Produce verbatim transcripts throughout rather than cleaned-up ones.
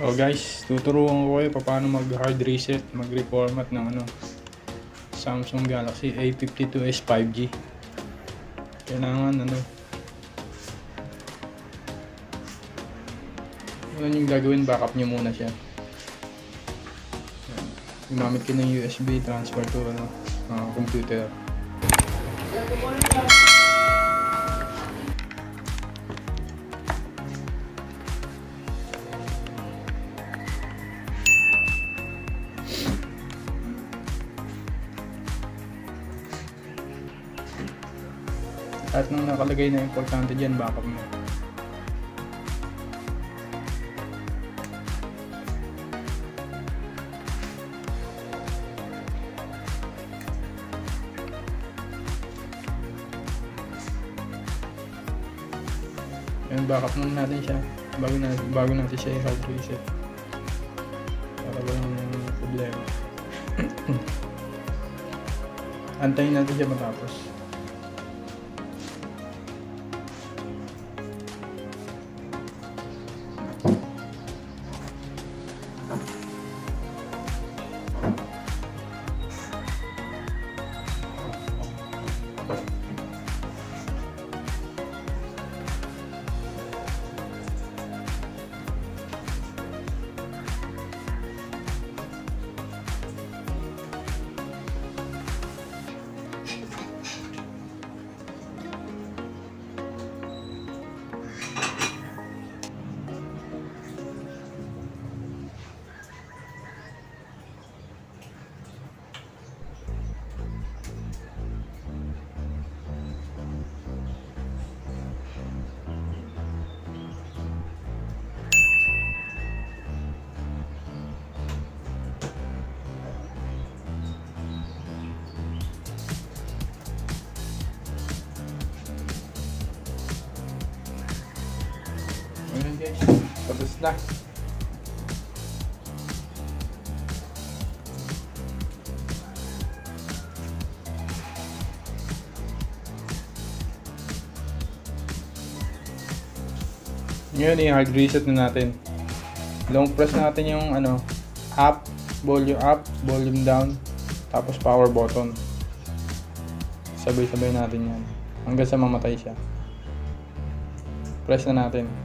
So guys, tuturuan ko kayo paano mag hard reset, mag reformat ng ano Samsung Galaxy A fifty-two S five G. Kailangan ano, yun yung gagawin, backup nyo muna siya. Gumamit ka ng U S B transfer to ano, uh, computer. At nung nakalagay na importante dyan, backup mo. Yan, backup muna natin siya bago, na, bago natin siya i-hard reset para walang problema. Antayin natin siya matapos. Ayan guys, tapos na. Ngayon i-hard reset na natin. Long press natin yung ano, up, volume up, volume down, tapos power button. Sabay-sabay natin yan hanggang sa mamatay siya. Press na natin.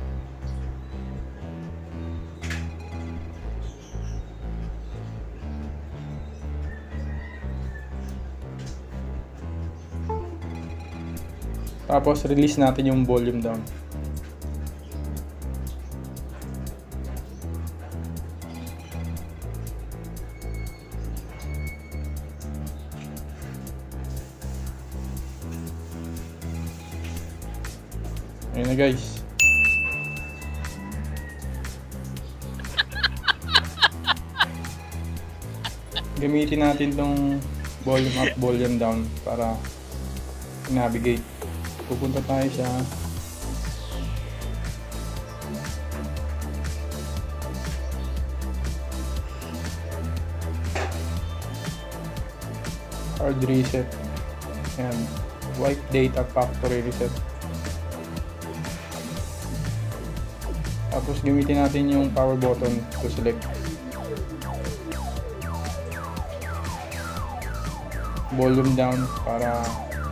Tapos release natin yung volume down. Ayan na guys. Gamitin natin tong volume up, volume down para navigate. Pupunta tayo sa hard reset and wipe data factory reset. Tapos gamitin natin yung power button to select volume down para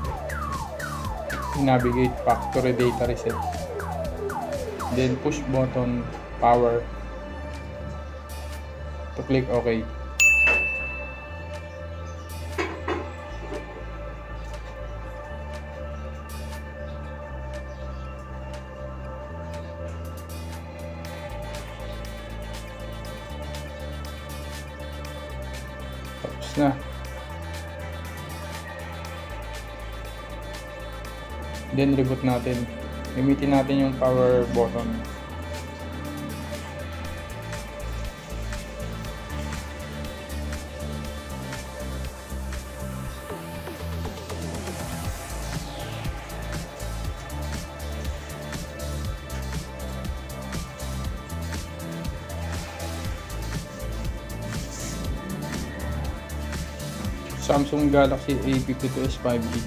navigate factory data reset, then push button power to click OK. Tapos na. Then reboot natin. Gamitin natin yung power button. Samsung Galaxy A fifty-two S five G.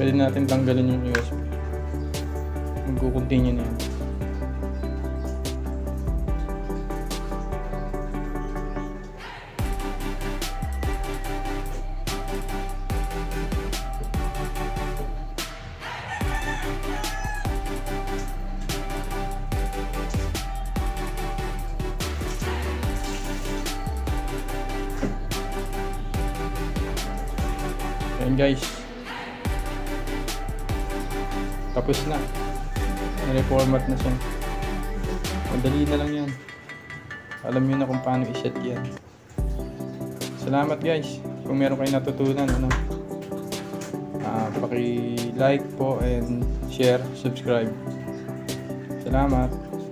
Pwede natin tanggalin yung U S B. Magkukontinue na yan. Ayan guys, tapos na, na-reformat na siya. Madali na lang yan, alam nyo na kung paano i-set yan. Salamat guys, kung meron kayo natutunan, ano, uh, paki-like po and share, subscribe. Salamat.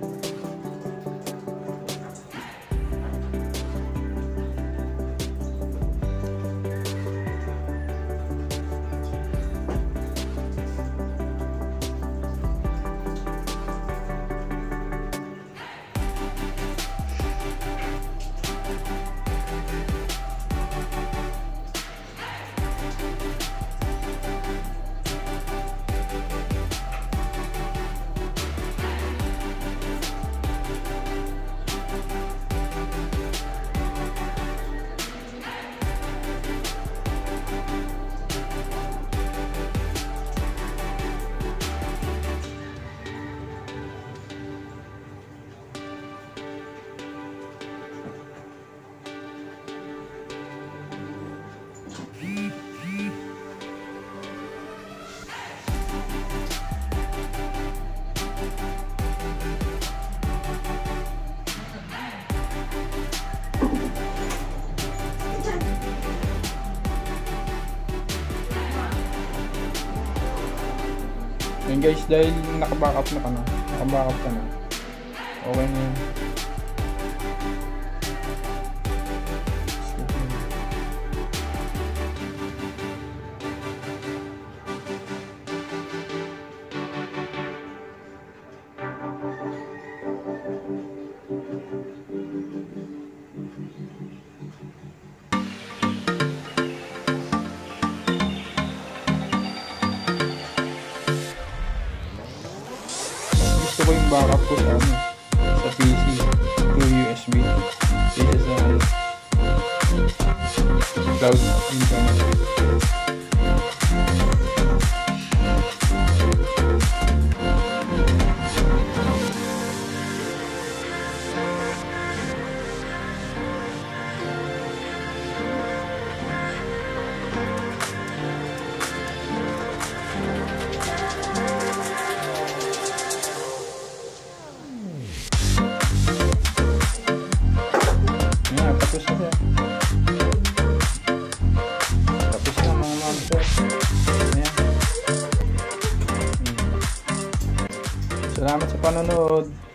Yan guys, dahil naka-backup na ka na, naka-backup ka na, okay na yun. Gusto ko yung backup ko sa ano, sa P C through U S B kaya sa cloud internet. Yan, tapos na siya. Tapos na mga monster. Ayan. Hmm. Salamat sa panonood.